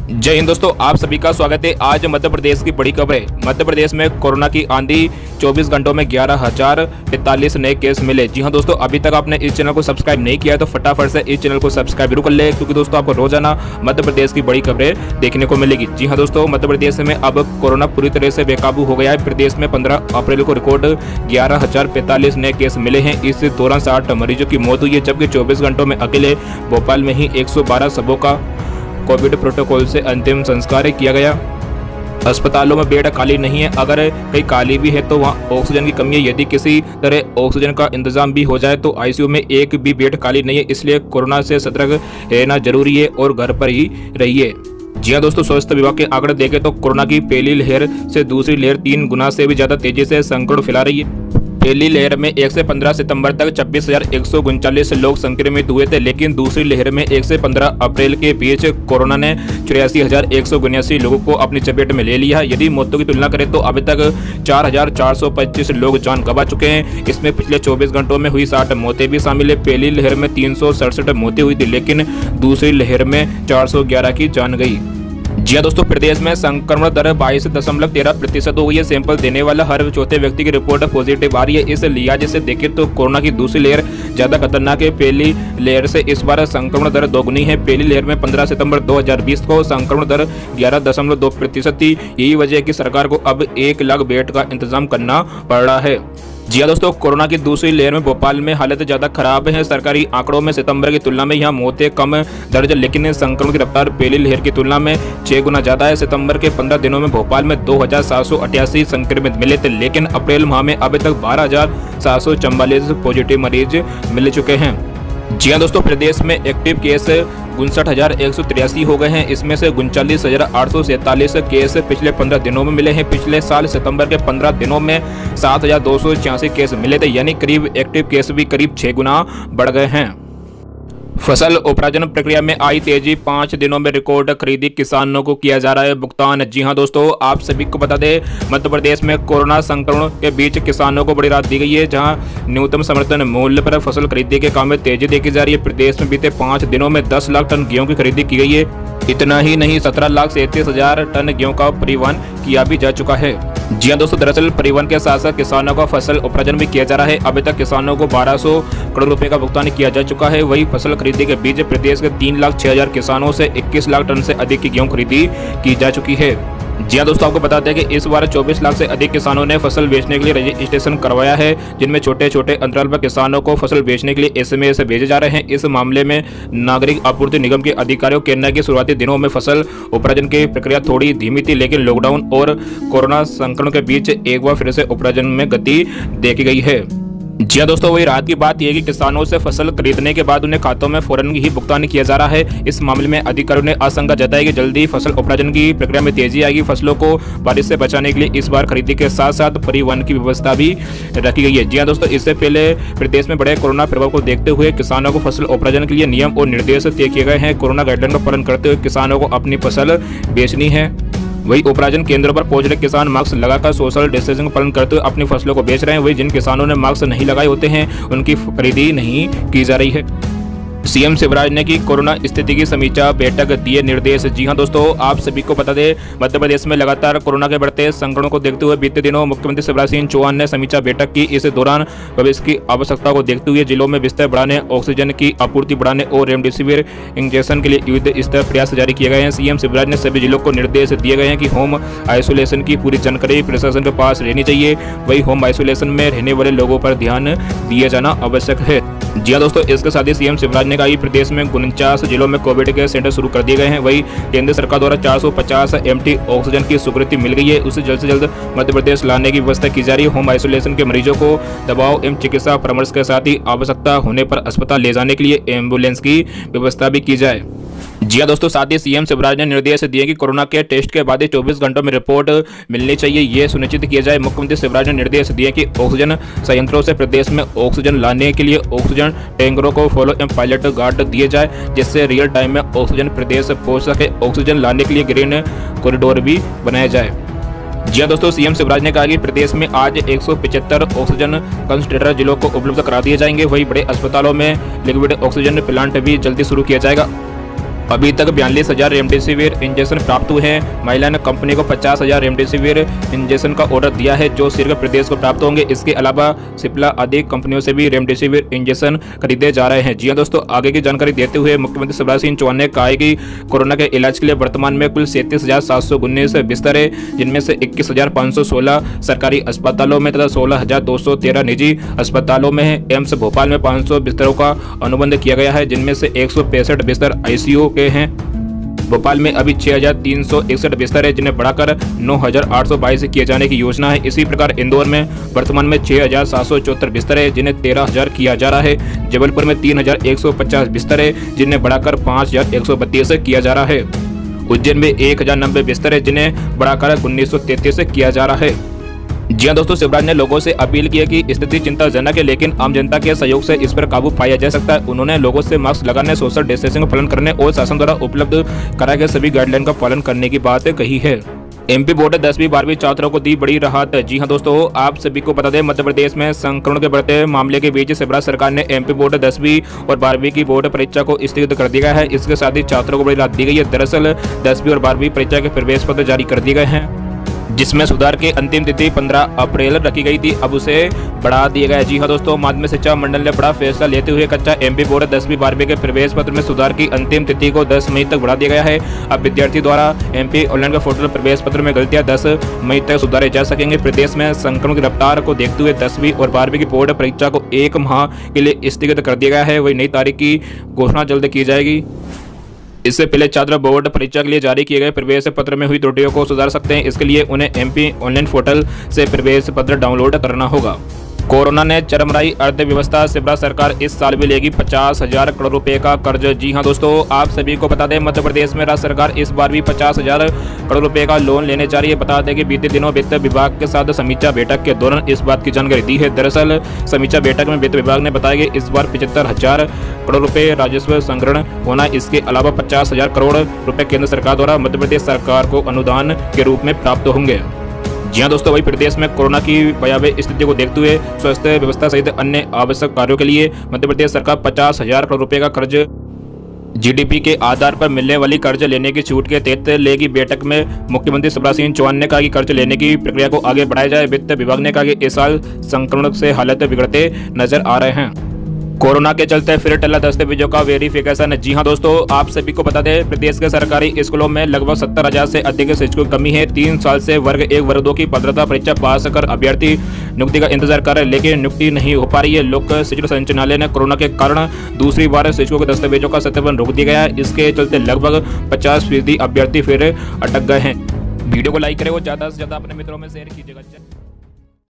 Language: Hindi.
जय हिंद दोस्तों, आप सभी का स्वागत है। आज मध्य प्रदेश की बड़ी खबर है। मध्य प्रदेश में कोरोना की आंधी, 24 घंटों में 11,045 नए केस मिले। जी हां दोस्तों, अभी तक आपने इस चैनल को सब्सक्राइब नहीं किया है तो फटाफट से इस चैनल को सब्सक्राइब जरूर कर ले, क्योंकि दोस्तों आपको रोजाना मध्य प्रदेश की बड़ी खबरें देखने को मिलेगी। जी हाँ दोस्तों, मध्य प्रदेश में अब कोरोना पूरी तरह से बेकाबू हो गया है। प्रदेश में 15 अप्रैल को रिकॉर्ड 11,045 नए केस मिले हैं। इस दौरान 60 मरीजों की मौत हुई है, जबकि 24 घंटों में अकेले भोपाल में ही 112 शवों का कोविड प्रोटोकॉल से अंतिम संस्कार किया गया। अस्पतालों में बेड खाली नहीं है, अगर कहीं खाली भी है तो वहाँ ऑक्सीजन की कमी है। यदि किसी तरह ऑक्सीजन का इंतजाम भी हो जाए तो आईसीयू में एक भी बेड खाली नहीं है। इसलिए कोरोना से सतर्क रहना जरूरी है और घर पर ही रहिए। जी हाँ दोस्तों, स्वास्थ्य विभाग के आंकड़े देखें तो कोरोना की पहली लहर से दूसरी लहर 3 गुना से भी ज्यादा तेजी से संक्रमण फैला रही है। पहली लहर में 1 से 15 सितंबर तक 26,139 लोग संक्रमित हुए थे, लेकिन दूसरी लहर में 1 से 15 अप्रैल के बीच कोरोना ने 84,179 लोगों को अपनी चपेट में ले लिया है। यदि मौतों की तुलना करें तो अभी तक 4,425 लोग जान गंवा चुके हैं। इसमें पिछले 24 घंटों में हुई 60 मौतें भी शामिल है। पहली लहर में 367 मौतें हुई थी, लेकिन दूसरी लहर में 411 की जान गई। जी हाँ दोस्तों, प्रदेश में संक्रमण दर 22.13% हो गई है। सैंपल देने वाला हर चौथे व्यक्ति की रिपोर्ट पॉजिटिव आ रही है। इस लिहाज से देखें तो कोरोना की दूसरी लहर ज्यादा खतरनाक है। पहली लहर से इस बार संक्रमण दर दोगुनी है। पहली लहर में 15 सितंबर 2020 को संक्रमण दर 11.2% थी। यही वजह है कि सरकार को अब 1 लाख बेड का इंतजाम करना पड़ रहा है। जी हाँ दोस्तों, कोरोना की दूसरी लहर में भोपाल में हालत ज्यादा खराब है। सरकारी आंकड़ों में सितंबर की तुलना में यहाँ मौतें कम दर्ज, लेकिन संक्रमण की रफ्तार पहली लहर की तुलना में 6 गुना ज्यादा है। सितंबर के 15 दिनों में भोपाल में 2,788 संक्रमित मिले थे, लेकिन अप्रैल माह में अभी तक 12,744 पॉजिटिव मरीज मिल चुके हैं। जी हाँ दोस्तों, प्रदेश में एक्टिव केस 59,183 हो गए हैं। इसमें से 39,847 केस पिछले 15 दिनों में मिले हैं। पिछले साल सितंबर के 15 दिनों में 7,286 केस मिले थे, यानी करीब एक्टिव केस भी करीब 6 गुना बढ़ गए हैं। फसल उपार्जन प्रक्रिया में आई तेजी, 5 दिनों में रिकॉर्ड खरीदी, किसानों को किया जा रहा है भुगतान। जी हां दोस्तों, आप सभी को बता दें, मध्य प्रदेश में कोरोना संक्रमण के बीच किसानों को बड़ी राहत दी गई है, जहां न्यूनतम समर्थन मूल्य पर फसल खरीदी के काम में तेजी देखी जा रही है। प्रदेश में बीते 5 दिनों में 10 लाख टन गेहूं की खरीदी की गई है। इतना ही नहीं, 17,37,000 टन गेहूं का परिवहन किया भी जा चुका है। जी हाँ दोस्तों, दरअसल परिवहन के साथ साथ किसानों का फसल उपार्जन भी किया जा रहा है। अभी तक किसानों को 1,200 करोड़ रुपए का भुगतान किया जा चुका है। वही फसल खरीदी के बीच प्रदेश के 3,06,000 किसानों से 21 लाख टन से अधिक की गेहूं खरीदी की जा चुकी है। जी हाँ दोस्तों, आपको बताते हैं कि इस बार 24 लाख से अधिक किसानों ने फसल बेचने के लिए रजिस्ट्रेशन करवाया है, जिनमें छोटे छोटे अंतराल पर किसानों को फसल बेचने के लिए SMS भेजे जा रहे हैं। इस मामले में नागरिक आपूर्ति निगम के अधिकारियों के कहना है कि शुरुआती दिनों में फसल उपार्जन की प्रक्रिया थोड़ी धीमी थी, लेकिन लॉकडाउन और कोरोना संक्रमण के बीच एक बार फिर से उपार्जन में गति देखी गई है। जी हाँ दोस्तों, वही राहत की बात यह है कि किसानों से फसल खरीदने के बाद उन्हें खातों में फौरन ही भुगतान किया जा रहा है। इस मामले में अधिकारियों ने आशंका जताई कि जल्दी फसल उपार्जन की प्रक्रिया में तेजी आएगी। फसलों को बारिश से बचाने के लिए इस बार खरीदी के साथ साथ परिवहन की व्यवस्था भी रखी गई है। जी हाँ दोस्तों, इससे पहले प्रदेश में बड़े कोरोना प्रभाव को देखते हुए किसानों को फसल उपार्जन के लिए नियम और निर्देश तय किए गए हैं। कोरोना गाइडलाइन का पालन करते हुए किसानों को अपनी फसल बेचनी है। वही उपार्जन केंद्रों पर पहुंच रहे किसान मास्क लगाकर सोशल डिस्टेंसिंग का पालन करते हुए अपनी फसलों को बेच रहे हैं। वही जिन किसानों ने मास्क नहीं लगाए होते हैं, उनकी खरीदी नहीं की जा रही है। सीएम शिवराज ने की कोरोना स्थिति की समीक्षा बैठक, दिए निर्देश। जी हां दोस्तों, आप सभी को बता दें, मध्य प्रदेश में लगातार कोरोना के बढ़ते संक्रमण को देखते हुए बीते दिनों मुख्यमंत्री शिवराज सिंह चौहान ने समीक्षा बैठक की। इस दौरान भविष्य की आवश्यकता को देखते हुए जिलों में बिस्तर बढ़ाने, ऑक्सीजन की आपूर्ति बढ़ाने और रेमडेसिविर इंजेक्शन के लिए युद्ध स्तर प्रयास जारी किए गए हैं। सीएम शिवराज ने सभी जिलों को निर्देश दिए गए हैं कि होम आइसोलेशन की पूरी जानकारी प्रशासन के पास रहनी चाहिए। वही होम आइसोलेशन में रहने वाले लोगों पर ध्यान दिया जाना आवश्यक है। जी हाँ दोस्तों, इसके साथ ही सीएम शिवराज ने कहा कि प्रदेश में 49 जिलों में कोविड के सेंटर शुरू कर दिए गए हैं। वही केंद्र सरकार द्वारा 450 MT ऑक्सीजन की स्वीकृति मिल गई है। उसे जल्द से जल्द मध्य प्रदेश लाने की व्यवस्था की जा रही है। होम आइसोलेशन के मरीजों को दवाओं एवं चिकित्सा परामर्श के साथ ही आवश्यकता होने पर अस्पताल ले जाने के लिए एम्बुलेंस की व्यवस्था भी की जाए। जी हाँ दोस्तों, साथ ही सीएम शिवराज ने निर्देश दिए कि कोरोना के टेस्ट के बाद 24 घंटों में रिपोर्ट मिलनी चाहिए, ये सुनिश्चित किया जाए। मुख्यमंत्री शिवराज ने निर्देश दिए कि ऑक्सीजन संयंत्रों से प्रदेश में ऑक्सीजन लाने के लिए ऑक्सीजन टैंकरों को फॉलो एंड पायलट गार्ड दिए जाए, जिससे रियल टाइम में ऑक्सीजन प्रदेश पहुंच सके। ऑक्सीजन लाने के लिए ग्रीन कॉरिडोर भी बनाया जाए। जी हाँ दोस्तों, सीएम शिवराज ने कहा कि प्रदेश में आज 175 ऑक्सीजन कंसंट्रेटर जिलों को उपलब्ध करा दिए जाएंगे। वही बड़े अस्पतालों में लिक्विड ऑक्सीजन प्लांट भी जल्दी शुरू किया जाएगा। अभी तक 42,000 रेमडेसिविर इंजेक्शन प्राप्त हुए हैं। महिला ने कंपनी को 50,000 रेमडेसिविर इंजेक्शन का ऑर्डर दिया है जो शीघ्र प्रदेश को प्राप्त होंगे। इसके अलावा सिप्ला आदि कंपनियों से भी रेमडेसिविर इंजेक्शन खरीदे जा रहे हैं। जी हां दोस्तों, आगे की जानकारी देते हुए मुख्यमंत्री शिवराज सिंह चौहान ने कहा है कि कोरोना के इलाज के लिए वर्तमान में कुल 37,719 बिस्तर है, जिनमें से 21,516 सरकारी अस्पतालों में तथा 16,213 निजी अस्पतालों में है। एम्स भोपाल में 500 बिस्तरों का अनुबंध किया गया है, जिनमें से 165 बिस्तर ICU के हैं। भोपाल में अभी 6,361 बिस्तर है, जिन्हें बढ़ाकर 9,822 किए जाने की योजना है। इसी प्रकार इंदौर में वर्तमान में 6,774 बिस्तर है, जिन्हें 13,000 किया जा रहा है। जबलपुर में 3,150 बिस्तर है, जिन्हें बढ़ाकर 5,132 किया जा रहा है। उज्जैन में 1,090 बिस्तर है, जिन्हें बढ़ाकर 1,933 किया जा रहा है। जी हां दोस्तों, शिवराज ने लोगों से अपील की है कि स्थिति चिंताजनक है, लेकिन आम जनता के सहयोग से इस पर काबू पाया जा सकता है। उन्होंने लोगों से मास्क लगाने, सोशल डिस्टेंसिंग का पालन करने और शासन द्वारा उपलब्ध कराए गए सभी गाइडलाइन का पालन करने की बात कही है। MP बोर्ड 10वीं 12वीं छात्रों को दी बड़ी राहत। जी हां दोस्तों, आप सभी को बता दें, मध्य प्रदेश में संक्रमण के बढ़ते मामले के बीच शिवराज सरकार ने MP बोर्ड 10वीं और 12वीं की बोर्ड परीक्षा को स्थगित कर दिया है। इसके साथ ही छात्रों को बड़ी राहत दी गई है। दरअसल 10वीं और 12वीं परीक्षा के प्रवेश पत्र जारी कर दिए गए हैं, जिसमें सुधार की अंतिम तिथि 15 अप्रैल रखी गई थी, अब उसे बढ़ा दिया गया है। जी हां दोस्तों, माध्यमिक शिक्षा मंडल ने बड़ा फैसला लेते हुए कक्षा MP बोर्ड 10वीं 12वीं के प्रवेश पत्र में सुधार की अंतिम तिथि को 10 मई तक बढ़ा दिया गया है। अब विद्यार्थी द्वारा MP ऑनलाइन के पोर्टल प्रवेश पत्र में गलतियां 10 मई तक सुधारे जा सकेंगे। प्रदेश में संक्रमण की रफ्तार को देखते हुए 10वीं और 12वीं की बोर्ड परीक्षा को 1 माह के लिए स्थगित कर दिया गया है। वही नई तारीख की घोषणा जल्द की जाएगी। इससे पहले छात्र बोर्ड परीक्षा के लिए जारी किए गए प्रवेश पत्र में हुई त्रुटियों को सुधार सकते हैं। इसके लिए उन्हें MP ऑनलाइन पोर्टल से प्रवेश पत्र डाउनलोड करना होगा। कोरोना ने चरमराई अर्थव्यवस्था। शिवराज सरकार इस साल भी लेगी 50,000 करोड़ रुपए का कर्ज। जी हां दोस्तों, आप सभी को बता दें, मध्य प्रदेश में राज्य सरकार इस बार भी 50,000 करोड़ रुपए का लोन लेने जा रही है। बता दें कि बीते दिनों वित्त विभाग के साथ समीक्षा बैठक के दौरान इस बात की जानकारी दी है। दरअसल समीक्षा बैठक में वित्त विभाग ने बताया कि इस बार 75,000 करोड़ रुपए राजस्व संग्रहण होना। इसके अलावा 50,000 करोड़ रुपए केंद्र सरकार द्वारा मध्य प्रदेश सरकार को अनुदान के रूप में प्राप्त होंगे। जी हां दोस्तों, वही प्रदेश में कोरोना की भयावह स्थिति को देखते हुए स्वास्थ्य व्यवस्था सहित अन्य आवश्यक कार्यों के लिए मध्य प्रदेश सरकार 50,000 करोड़ रुपए का कर्ज GDP के आधार पर मिलने वाली कर्ज लेने की छूट के तहत लेगी। बैठक में मुख्यमंत्री शिवराज सिंह चौहान ने कहा कि कर्ज लेने की प्रक्रिया को आगे बढ़ाया जाए। वित्त विभाग ने कहा कि इस साल संक्रमण से हालत बिगड़ते नजर आ रहे हैं। कोरोना के चलते फिर टला दस्तावेजों का वेरिफिकेशन। जी हां दोस्तों, आप सभी को बता दें, प्रदेश के सरकारी स्कूलों में लगभग 70,000 से अधिक शिक्षकों की कमी है। 3 साल से वर्ग 1 वर्ग 2 की पात्रता परीक्षा पास कर अभ्यर्थी नियुक्ति का इंतजार कर रहे हैं, लेकिन नियुक्ति नहीं हो पा रही है। लोक शिक्षण संचालनालय ने कोरोना के कारण दूसरी बार शिक्षकों के दस्तावेजों का सत्यापन रोक दिया गया है। इसके चलते लगभग 50% अभ्यर्थी फिर अटक गए हैं। वीडियो को लाइक करें और ज्यादा से ज्यादा अपने मित्रों में शेयर कीजिएगा।